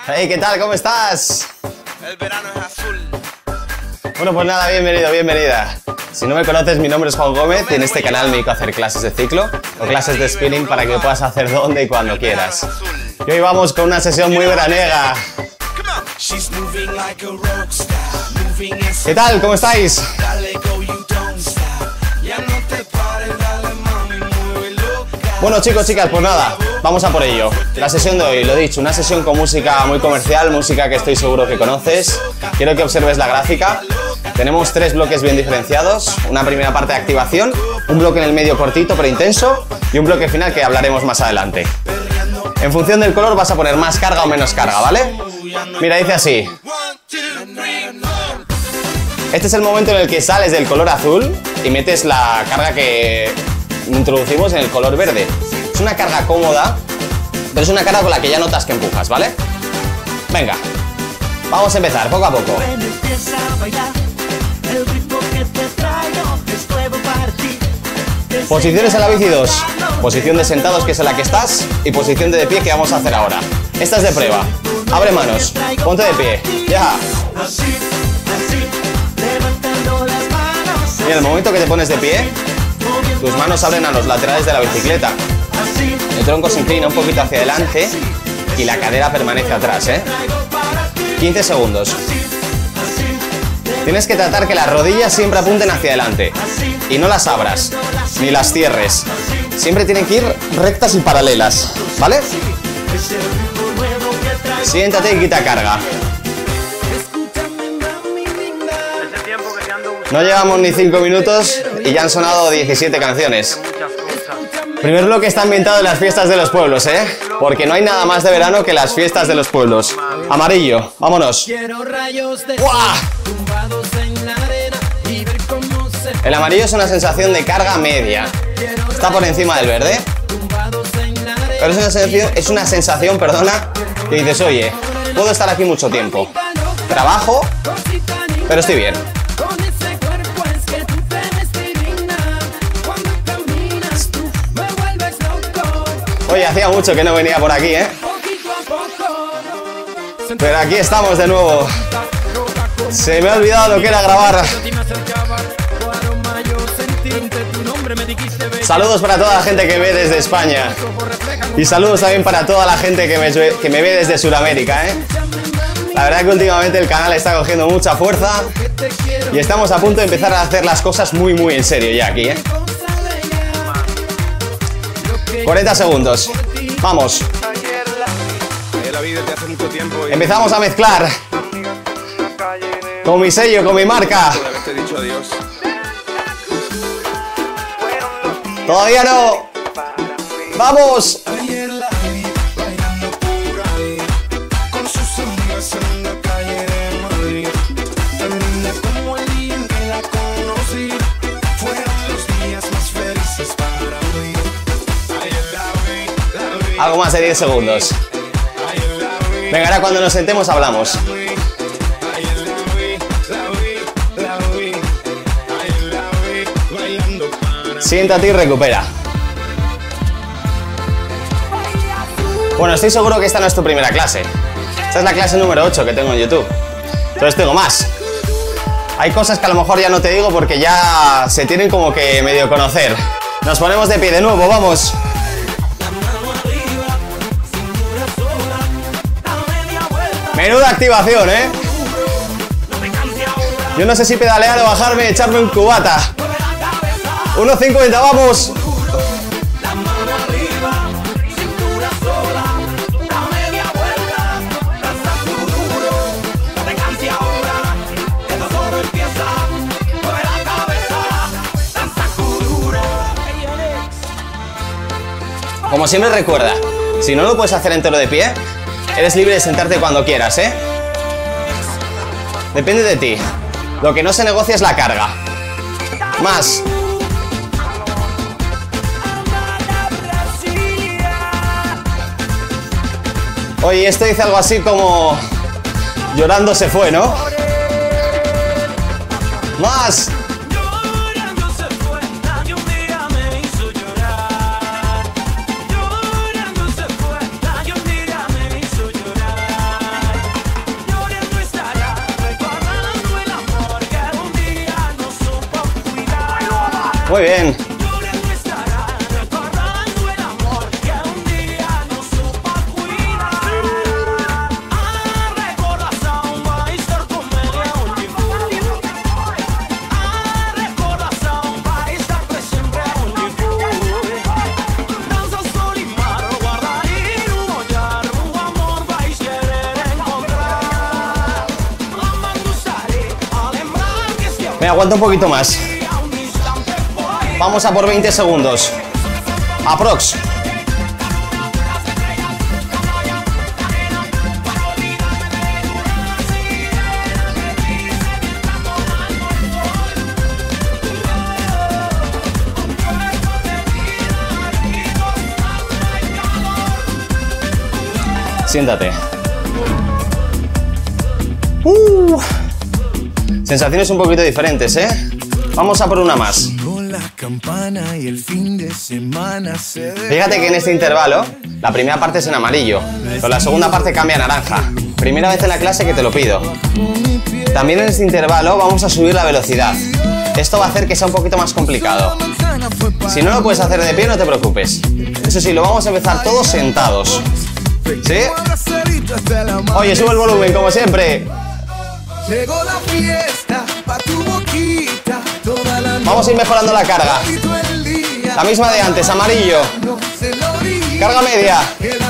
Hey, ¿qué tal? ¿Cómo estás? El verano es azul. Bueno, pues nada, bienvenido, bienvenida. Si no me conoces, mi nombre es Juan Gómez y en este canal me dedico a hacer clases de ciclo o clases de spinning para que puedas hacer donde y cuando quieras. Y hoy vamos con una sesión muy veraniega. ¿Qué tal? ¿Cómo estáis? Bueno, chicos, chicas, pues nada, vamos a por ello. La sesión de hoy, lo dicho, una sesión con música muy comercial, música que estoy seguro que conoces. Quiero que observes la gráfica. Tenemos 3 bloques bien diferenciados, una primera parte de activación, un bloque en el medio cortito pero intenso y un bloque final que hablaremos más adelante. En función del color vas a poner más carga o menos carga, ¿vale? Mira, dice así. Este es el momento en el que sales del color azul y metes la carga que introducimos en el color verde. Es una carga cómoda, pero es una carga con la que ya notas que empujas, ¿vale? Venga, vamos a empezar poco a poco. Posiciones en la bici 2, posición de sentados que es en la que estás y posición de pie que vamos a hacer ahora. Esta es de prueba. Abre manos, ponte de pie, ya. Y en el momento que te pones de pie, tus manos abren a los laterales de la bicicleta. El tronco se inclina un poquito hacia adelante y la cadera permanece atrás, ¿eh? 15 segundos. Tienes que tratar que las rodillas siempre apunten hacia adelante y no las abras ni las cierres. Siempre tienen que ir rectas y paralelas, ¿vale? Siéntate y quita carga. No llevamos ni 5 minutos y ya han sonado 17 canciones. Primer bloque está ambientado en las fiestas de los pueblos, ¿eh? Porque no hay nada más de verano que las fiestas de los pueblos. Amarillo, vámonos. ¡Buah! El amarillo es una sensación de carga media. Está por encima del verde. Pero es una sensación, perdona, que dices, oye, puedo estar aquí mucho tiempo. Trabajo, pero estoy bien. Oye, hacía mucho que no venía por aquí, ¿eh? Pero aquí estamos de nuevo. Se me ha olvidado lo que era grabar. Saludos para toda la gente que ve desde España. Y saludos también para toda la gente que me ve desde Sudamérica, ¿eh? La verdad que últimamente el canal está cogiendo mucha fuerza y estamos a punto de empezar a hacer las cosas muy en serio ya aquí, ¿eh? 40 segundos. Vamos. Empezamos a mezclar. Con mi sello, con mi marca. Todavía no. ¡Vamos! Algo más de 10 segundos. Venga, ahora cuando nos sentemos hablamos. Siéntate y recupera. Bueno, estoy seguro que esta no es tu primera clase. Esta es la clase número 8 que tengo en YouTube. Entonces tengo más. Hay cosas que a lo mejor ya no te digo porque ya se tienen como que medio conocer. Nos ponemos de pie de nuevo, vamos. Menuda activación, ¿eh? Yo no sé si pedalear o bajarme y echarme un cubata. 1.50, vamos. Como siempre recuerda, si no lo puedes hacer entero de pie, eres libre de sentarte cuando quieras, ¿eh? Depende de ti. Lo que no se negocia es la carga. Más. Oye, esto dice algo así como... Llorando se fue, ¿no? Más. Muy bien. Me aguanto un poquito más. Vamos a por 20 segundos. Aprox. Siéntate. Sensaciones un poquito diferentes, ¿eh? Vamos a por una más. Fíjate que en este intervalo, la primera parte es en amarillo, pero la segunda parte cambia a naranja. Primera vez en la clase que te lo pido. También en este intervalo vamos a subir la velocidad. Esto va a hacer que sea un poquito más complicado. Si no lo puedes hacer de pie, no te preocupes. Eso sí, lo vamos a empezar todos sentados. ¿Sí? Oye, sube el volumen, como siempre. Llegó la fiesta pa' tu boquita, toda la vamos a ir mejorando la carga. La misma de antes, amarillo. Carga media.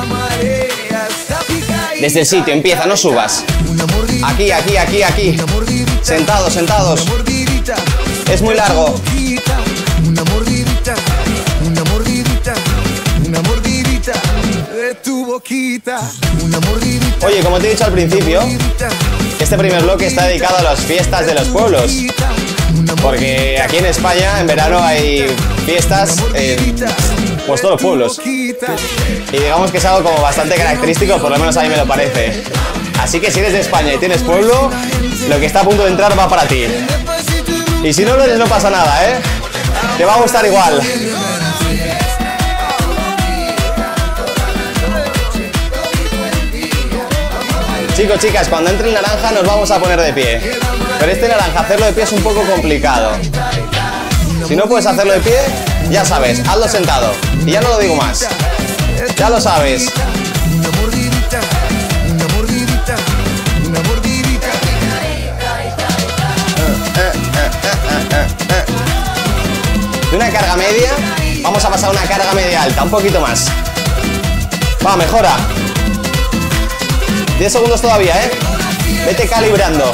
Desde el sitio, empieza, no subas. Aquí, aquí, aquí, aquí. Sentados, sentados. Es muy largo. Una mordidita, una mordidita, una mordidita de tu boquita. Oye, como te he dicho al principio, este primer bloque está dedicado a las fiestas de los pueblos. Porque aquí en España, en verano, hay fiestas en pues todos los pueblos. Y digamos que es algo como bastante característico, por lo menos a mí me lo parece. Así que si eres de España y tienes pueblo, lo que está a punto de entrar va para ti. Y si no lo eres, no pasa nada, ¿eh? Te va a gustar igual. Chicos, chicas, cuando entre el naranja nos vamos a poner de pie. Pero este naranja, hacerlo de pie es un poco complicado. Si no puedes hacerlo de pie, ya sabes, hazlo sentado. Y ya no lo digo más. Ya lo sabes. De una carga media, vamos a pasar a una carga media alta, un poquito más. Va, mejora. 10 segundos todavía, ¿eh? Vete calibrando.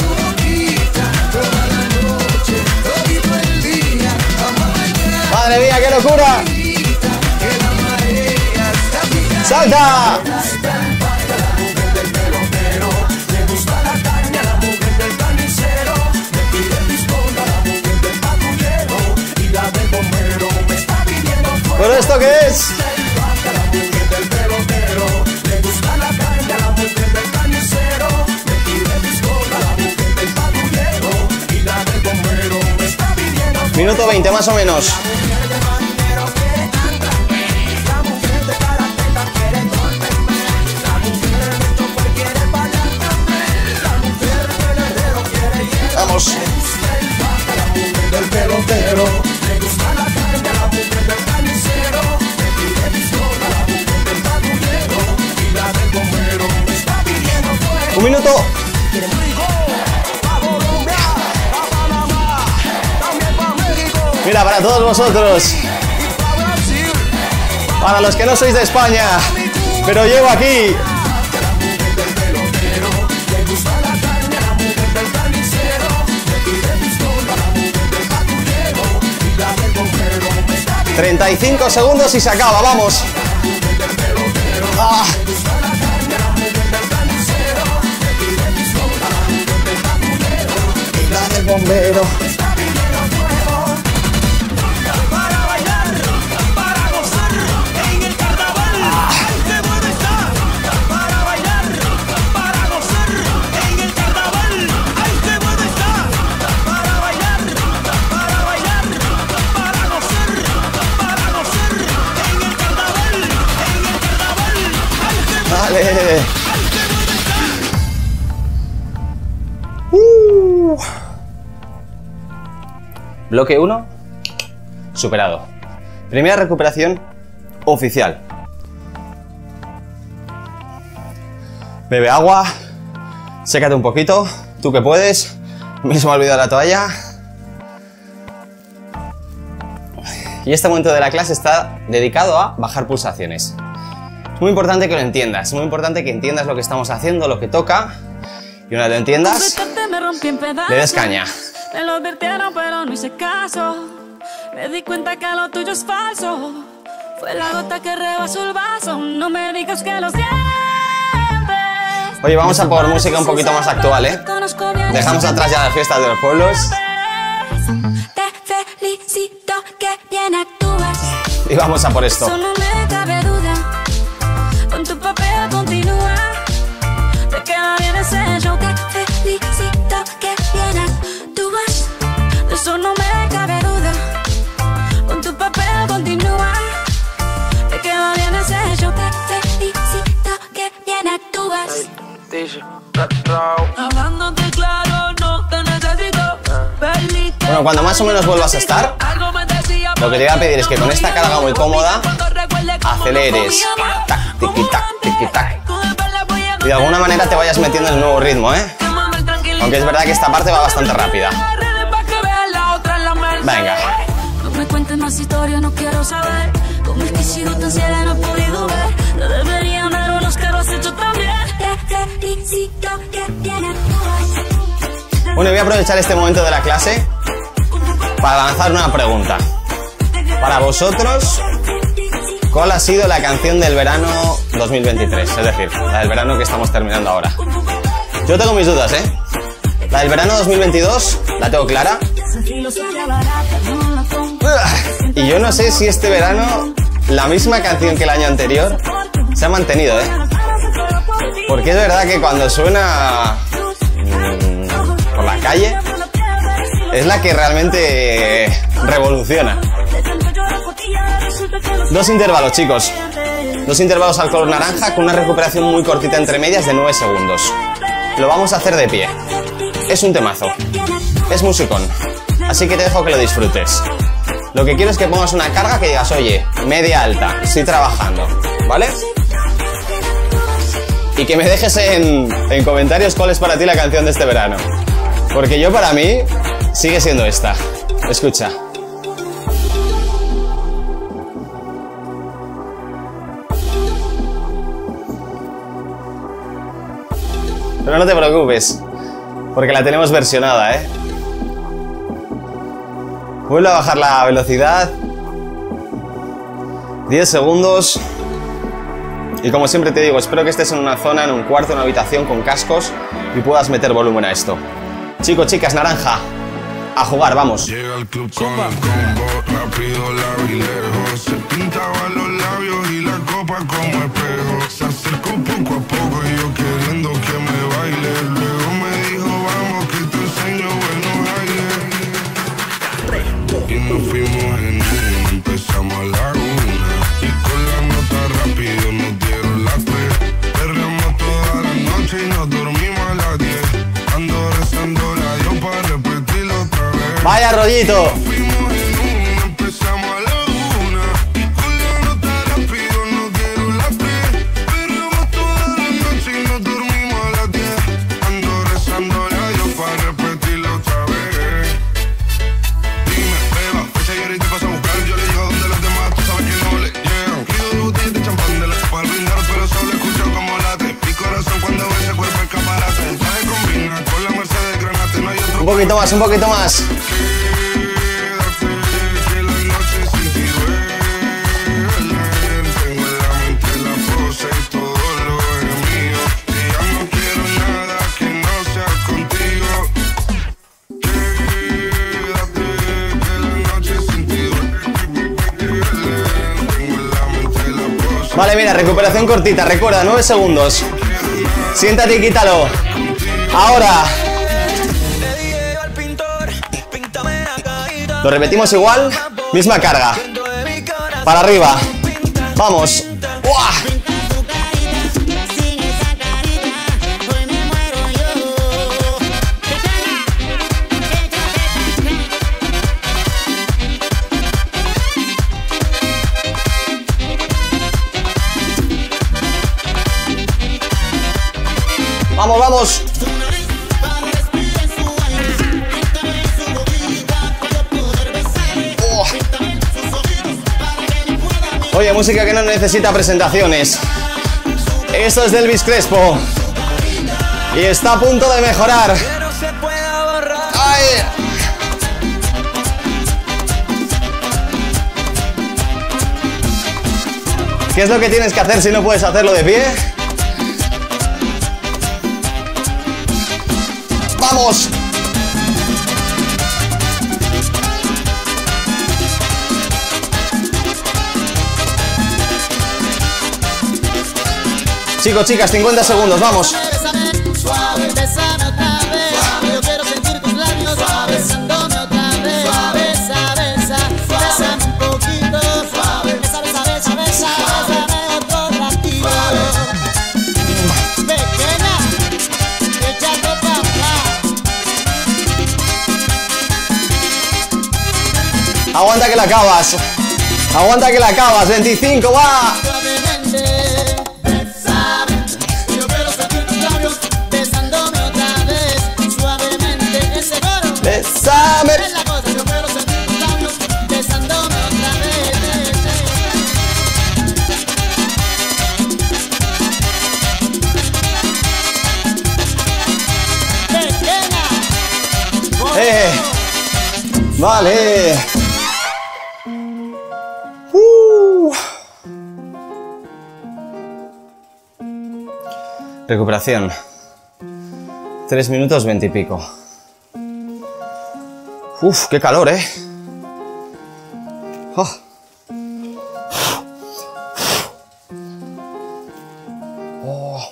¡Madre mía, qué locura! ¡Salta! ¿Pero esto qué es? Minuto 20 más o menos. Vamos. Un minuto. Mira, para todos vosotros, para los que no sois de España, pero llevo aquí. ...35 segundos y se acaba, vamos. Ah. Dale, bombero. Bloque 1, superado. Primera recuperación oficial. Bebe agua, sécate un poquito, tú que puedes. A mí se me ha olvidado la toalla. Y este momento de la clase está dedicado a bajar pulsaciones. Es muy importante que lo entiendas, es muy importante que entiendas lo que estamos haciendo, lo que toca. Y una vez lo entiendas, le des caña. Me lo advirtieron pero no hice caso. Me di cuenta que lo tuyo es falso. Fue la gota que rebasó el vaso. No me digas que lo sientes. Oye, vamos a por música un poquito más actual, ¿eh? Dejamos atrás ya las fiestas de los pueblos. Te felicito que bien actúas. Y vamos a por esto. Eso no me cabe duda. Con tu papel continúa. Te queda bien ese show. Te felicito que bien actúas. De eso no me cabe duda. Con tu papel continúa. Te queda bien ese show. Te felicito que bien actúas. Hablándote claro, no te necesito. Bueno, cuando más o menos vuelvas a estar, lo que te voy a pedir es que con esta carga muy cómoda aceleres. Tac, tiki, tac, tiki, tac. Y de alguna manera te vayas metiendo en el nuevo ritmo, ¿eh? Aunque es verdad que esta parte va bastante rápida. Venga. No me cuentes más historias, no quiero saber. Cómo es que he sido tan ciega y no he podido ver. Te deberían dar unos que lo has hecho también. Te felicito que bien actúas. Bueno, voy a aprovechar este momento de la clase para lanzar una pregunta. Para vosotros, ¿cuál ha sido la canción del verano 2023? Es decir, la del verano que estamos terminando ahora. Yo tengo mis dudas, ¿eh? La del verano 2022 la tengo clara. Y yo no sé si este verano la misma canción que el año anterior se ha mantenido, ¿eh? Porque es verdad que cuando suena por la calle es la que realmente revoluciona. Dos intervalos, chicos. Dos intervalos al color naranja con una recuperación muy cortita entre medias de 9 segundos. Lo vamos a hacer de pie. Es un temazo. Es musicón. Así que te dejo que lo disfrutes. Lo que quiero es que pongas una carga que digas, oye, media alta, estoy trabajando, ¿vale? Y que me dejes en comentarios cuál es para ti la canción de este verano. Porque yo, para mí, sigue siendo esta. Escucha. Pero no te preocupes, porque la tenemos versionada, ¿eh? Vuelvo a bajar la velocidad. 10 segundos. Y como siempre te digo, espero que estés en una zona, en un cuarto, en una habitación con cascos y puedas meter volumen a esto. Chicos, chicas, naranja, a jugar, vamos. Llega al club con el combo, rápido, largo y lejos. Se pintaban los labios y la copa como espejo. Se acercó poco a poco y yo queriendo que me baile. Luego me dijo, vamos que te enseño buenos aires. Y nos fuimos en uno, empezamos a la 1. Y con la nota rápido nos dieron las 3. Perreamos toda la noche y nos dormimos a las 10. Ando rezando la yo para repetirlo otra vez. ¡Vaya rollito! Fuimos en uno, empezamos a la 1. Y con la nota rápido nos dieron las 3. Perreamos toda la noche y nos dormimos a las 10. Ando rezando la yo para repetirlo otra vez. Dime, beba, fecha y ahorita paso a buscar. Yo le digo donde los demás, tú sabes que no le llegan. Pido de botellas de champán de la copa al brindar, pero solo escucho como late. Mi corazón cuando ve ese cuerpo escaparate. El traje combina con la Mercedes Granate, no hay otro. Un poquito más, un poquito más. Quédate, que la noche sin ti duele. Tengo en la mente la pose y todo lo es mío. Y ya no quiero nada que no sea contigo. Quédate, que la noche sin ti duele. Tengo en la mente la pose. Vale, mira, recuperación cortita, recuerda, 9 segundos. Siéntate y quítalo. Ahora. Lo repetimos igual, misma carga. Para arriba. Vamos. ¡Uah! Oye, música que no necesita presentaciones. Esto es de Elvis Crespo. Y está a punto de mejorar. ¡Ay! ¿Qué es lo que tienes que hacer si no puedes hacerlo de pie? ¡Vamos! Chicos, chicas, 50 segundos, vamos. Suave, bésame otra vez. Yo quiero sentir tus labios besándome otra vez. Suave, bésame un poquito. Suave, bésame otro ratito. Pequeña, échate pa' acá. Aguanta que la acabas. Aguanta que la acabas. 25, va. Suavemente, bésame. Yo quiero sentir tus labios besándome otra vez. Suavemente, ese coro. Bésame. Es la cosa, yo quiero sentir tus labios besándome otra vez. Pequeña. Vale. Recuperación. 3 minutos 20 y pico. Uf, qué calor, ¿eh? Oh. Oh.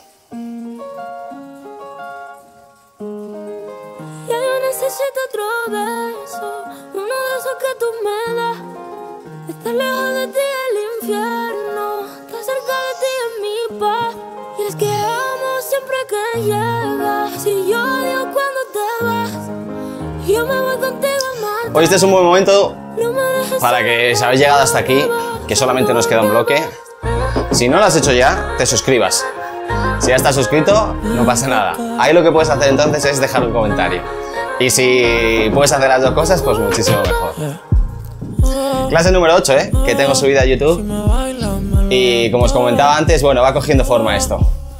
Ya yo necesito otro beso, uno de esos que tú me das. Estar lejos de ti el infierno, estar cerca de ti es mi paz. Y es que amo siempre que llegas. Si yo odio cuando te vas, yo me voy contigo a matar. Hoy este es un buen momento No me dejes para que, si habéis llegado hasta aquí, que solamente nos queda un bloque. Si no lo has hecho ya, te suscribas. Si ya estás suscrito, no pasa nada. Ahí lo que puedes hacer entonces es dejar un comentario. Y si puedes hacer las dos cosas, pues muchísimo mejor. Clase número 8, que tengo subida a YouTube. Y como os comentaba antes, bueno, va cogiendo forma esto.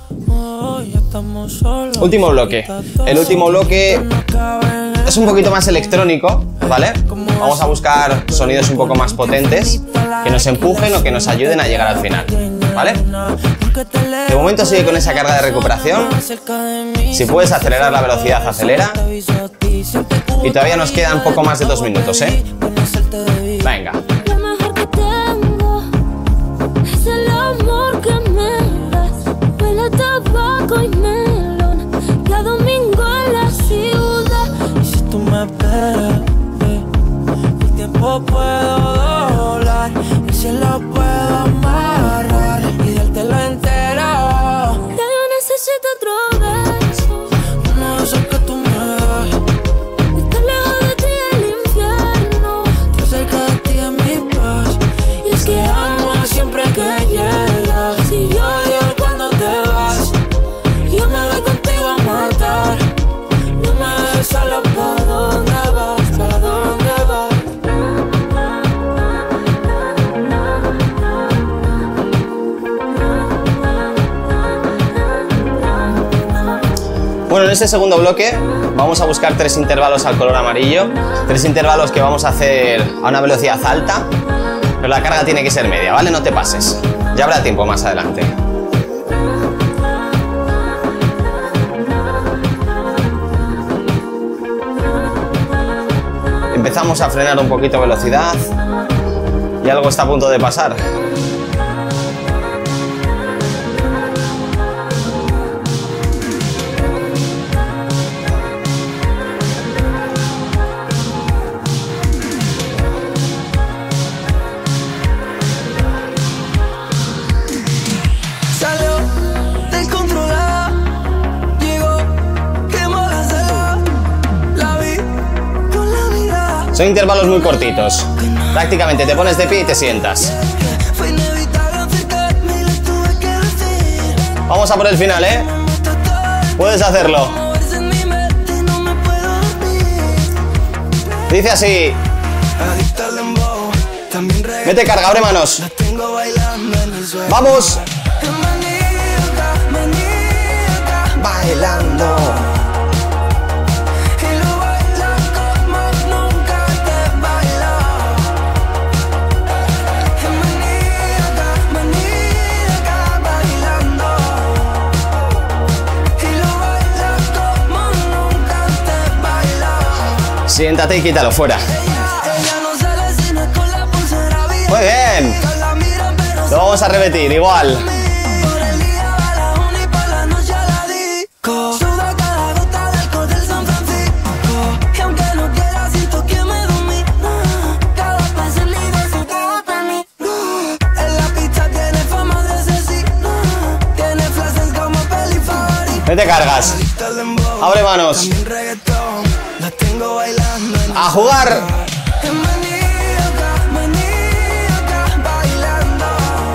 Último bloque. El último bloque es un poquito más electrónico, ¿vale? Vamos a buscar sonidos un poco más potentes que nos empujen o que nos ayuden a llegar al final, ¿vale? De momento sigue con esa carga de recuperación. Si puedes acelerar la velocidad, acelera. Y todavía nos quedan poco más de 2 minutos, ¿eh? Venga. Lo mejor que tengo es el amor que me das. Huele a tabaco y melón, cada domingo en la ciudad. Y si tú me esperas, el tiempo puedo doblar, el cielo puedo amarrar y dártelo entero. Ya yo necesito otro beso, Uno de esos que tú me das, estar lejos de ti el infierno. estar cerca de ti es mi paz. Y es que Amo siempre que llegas. si yo Odio cuando te vas, yo me voy contigo a matar. no me dejes solo. ¿Para dónde vas? ¿Para dónde vas? Bueno, en este segundo bloque vamos a buscar 3 intervalos al color amarillo. 3 intervalos que vamos a hacer a una velocidad alta, pero la carga tiene que ser media, ¿vale? No te pases. Ya habrá tiempo más adelante. Empezamos a frenar un poquito velocidad y algo está a punto de pasar. Salió descontrolada, llegó, quemó la sala, la vi con la mirada. Son intervalos muy cortitos. Prácticamente te pones de pie y te sientas. Fue inevitable acercarme y le tuve que decir. Vamos a por el final, ¿eh? Puedes hacerlo. Moverse en mi mente, no me puedo dormir. Dice así. Adicta al dembow, también reggae. Mete carga, abre manos. La tengo tengo bailando en el suelo. ¡Vamos! Maníaca, maníaca, Bailando. y lo baila como nunca te bailó. Maníaca, maníaca, bailando, y lo baila como nunca te bailó. Siéntate y quítalo fuera. Ella no sale si no es con la pulsera bien. Muy bien. La mira pero Lo vamos a repetir igual. por el día va la una y por la noche a la disco. Suda cada gota del alcohol del San Francisco. Y aunque no quiera siento que me domina. Cada paso es libre su todo para mí. En la pista tiene fama de asesina. Tiene flashes como peli favorita. Vete cargas. Abre manos. También reggaetón. La tengo bailando en A jugar. es maníaca, maníaca, bailando,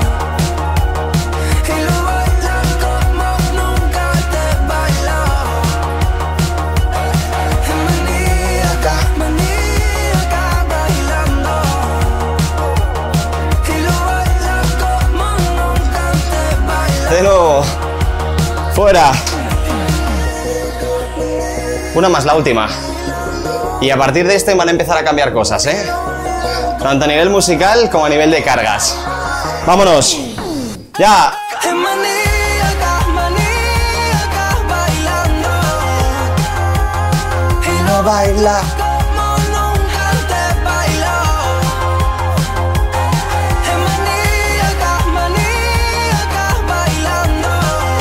y lo baila como nunca te bailó. Es maníaca, maníaca, bailando, y lo baila como nunca te bailó. De nuevo. Fuera. Una más, la última. Y a partir de esto van a empezar a cambiar cosas, ¿eh? Tanto a nivel musical como a nivel de cargas. ¡Vámonos! ¡Ya! Es maníaca, maníaca, bailando, y lo baila. como nunca te bailó. Es maníaca, maníaca, bailando,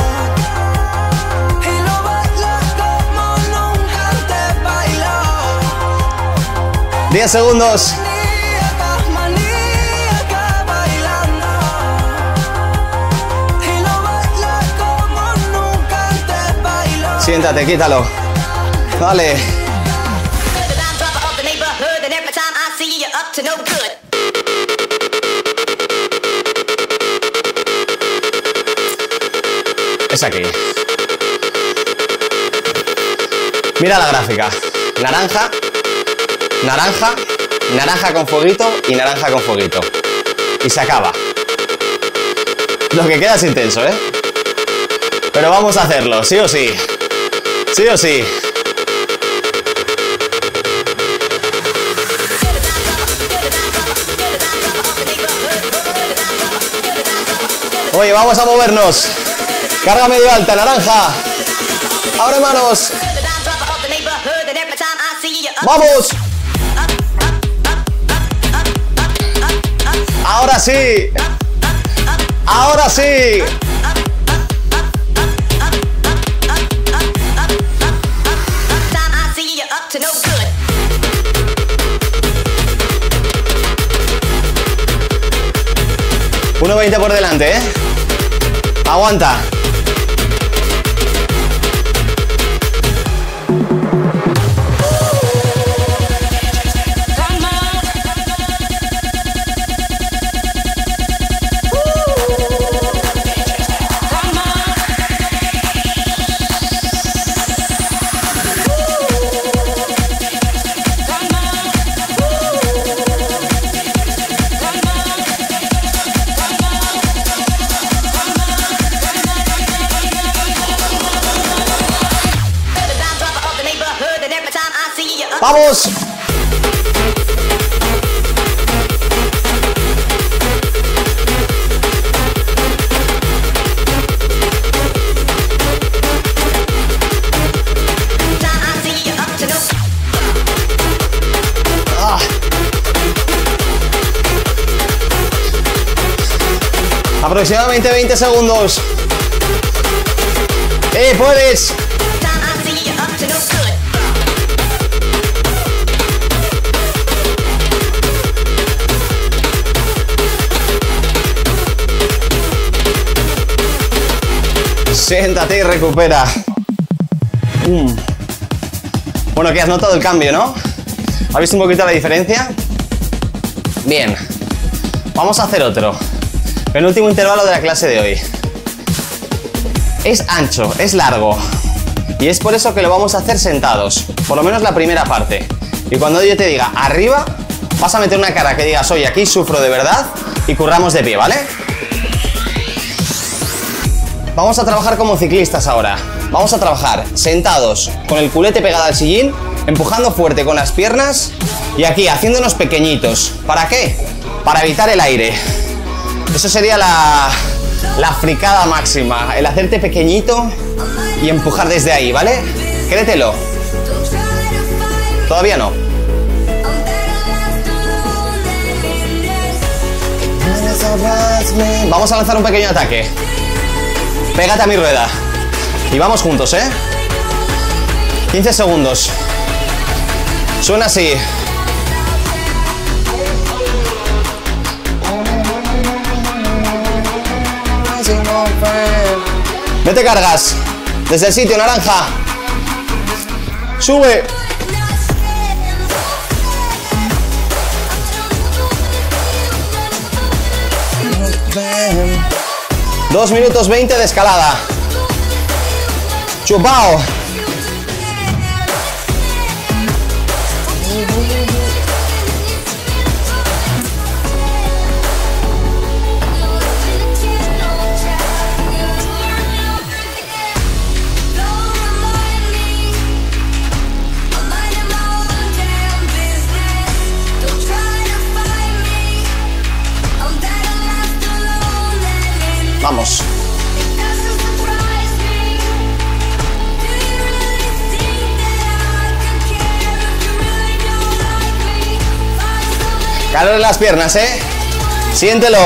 y lo baila como nunca te bailó. 10 segundos. Maníaca, maníaca, bailando, y lo baila como nunca te bailó. Siéntate, quítalo. Vale. Es aquí. Mira la gráfica. Naranja, naranja, naranja con fueguito y naranja con fueguito. Y se acaba. Lo que queda es intenso, ¿eh? Pero vamos a hacerlo, sí o sí. Sí o sí. Oye, vamos a movernos. Carga medio alta, naranja. Abre manos. ¡Vamos! Ahora sí. Ahora sí. Uno 1.20 por delante, ¿eh? Aguanta. ¡Vamos! Ah. Aproximadamente 20 segundos. ¡Puedes! Siéntate y recupera. Bueno, que has notado el cambio, ¿no? ¿Has visto un poquito la diferencia? Bien. Vamos a hacer otro. Penúltimo intervalo de la clase de hoy. Es ancho, es largo. Y es por eso que lo vamos a hacer sentados. Por lo menos la primera parte. Y cuando yo te diga arriba, vas a meter una cara que digas, oye, aquí sufro de verdad, y curramos de pie, ¿vale? Vamos a trabajar como ciclistas ahora. Vamos a trabajar sentados, con el culete pegado al sillín, empujando fuerte con las piernas y aquí haciéndonos pequeñitos. ¿Para qué? Para evitar el aire. Eso sería la fricada máxima, el hacerte pequeñito y empujar desde ahí, ¿vale? Créetelo. Todavía no. Vamos a lanzar un pequeño ataque. Pégate a mi rueda. Y vamos juntos, ¿eh? 15 segundos. Suena así. Vete cargas. Desde el sitio, naranja. Sube. Dos minutos 20 de escalada. Chupao. Vamos. Calor en las piernas, ¿eh? Siéntelo.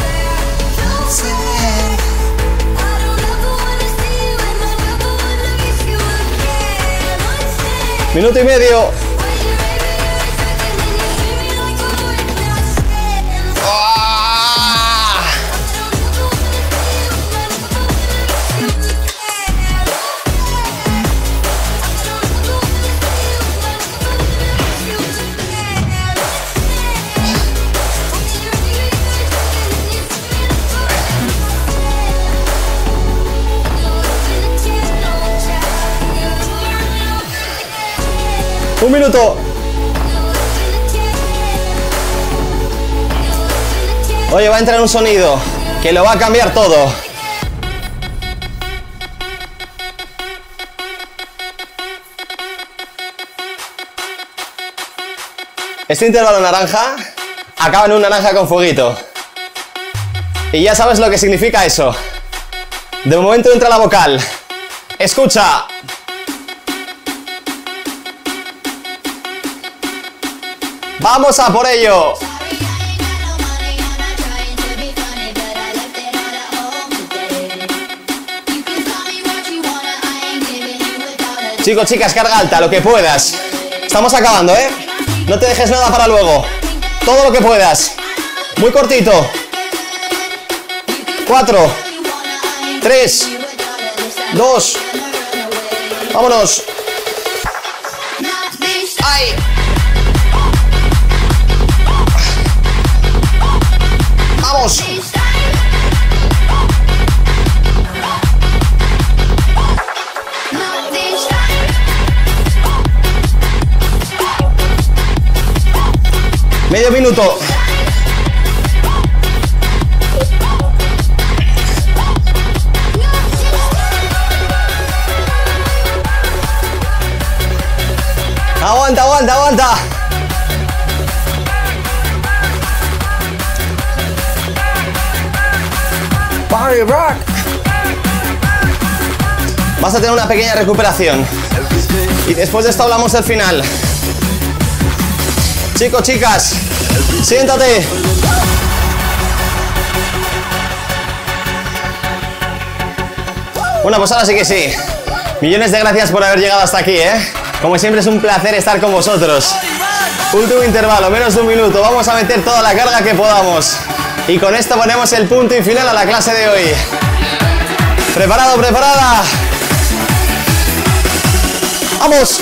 Minuto y medio. Un minuto. Oye, va a entrar un sonido que lo va a cambiar todo. Este intervalo naranja acaba en un naranja con fueguito. Y ya sabes lo que significa eso. De momento entra la vocal. Escucha. ¡Vamos a por ello! Chicos, chicas, carga alta, lo que puedas. Estamos acabando, ¿eh? No te dejes nada para luego. Todo lo que puedas. Muy cortito. 4, 3, 2. Vámonos. ¡Ay! ¡Vamos! Medio minuto. Aguanta, aguanta, aguanta. Party rock. Vas a tener una pequeña recuperación. Y después de esto hablamos del final. Chicos, chicas, siéntate. Bueno, pues ahora sí que sí. Millones de gracias por haber llegado hasta aquí, ¿eh? Como siempre es un placer estar con vosotros. Último intervalo, menos de un minuto. Vamos a meter toda la carga que podamos. Y con esto ponemos el punto y final a la clase de hoy. ¿Preparado, preparada? ¡Vamos!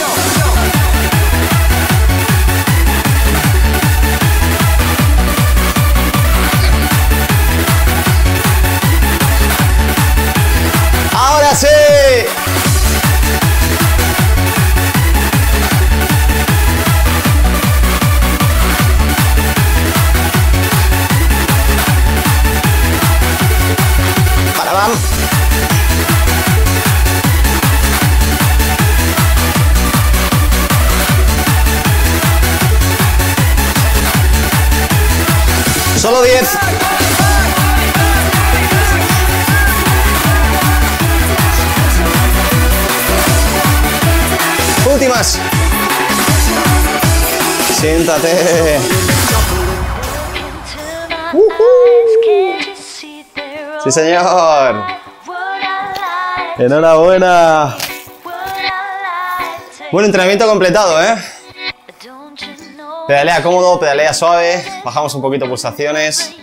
¡Ahora sí! Solo 10. Últimas. Siéntate. Sí, señor. Enhorabuena. Bueno, entrenamiento completado, ¿eh? Pedalea cómodo, pedalea suave, bajamos un poquito pulsaciones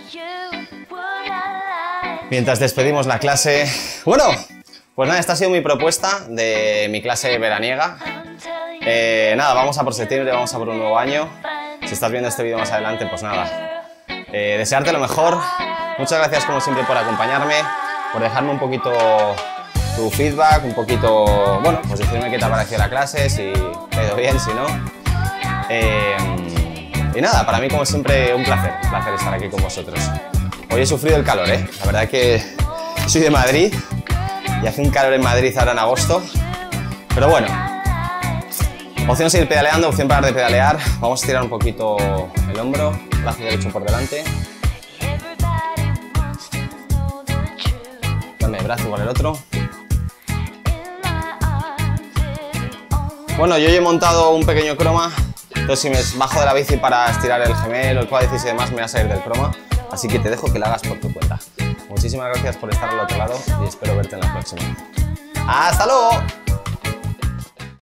mientras despedimos la clase. Bueno, pues nada, esta ha sido mi propuesta de mi clase veraniega. Nada, vamos a por septiembre, vamos a por un nuevo año. Si estás viendo este vídeo más adelante, pues nada, desearte lo mejor. Muchas gracias como siempre por acompañarme, por dejarme un poquito tu feedback, un poquito, bueno, pues decirme qué te ha parecido la clase, si te ha ido bien, si no. Y nada, para mí como siempre un placer estar aquí con vosotros. Hoy he sufrido el calor, ¿eh? La verdad que soy de Madrid y hace un calor en Madrid ahora en agosto. Pero bueno, opción seguir pedaleando, opción parar de pedalear. Vamos a estirar un poquito el hombro, brazo derecho por delante. Dame el brazo con el otro. Bueno, yo he montado un pequeño croma. Entonces si me bajo de la bici para estirar el gemelo, el cuádriceps y demás, me va a salir del croma. Así que te dejo que lo hagas por tu cuenta. Muchísimas gracias por estar al otro lado y espero verte en la próxima. ¡Hasta luego!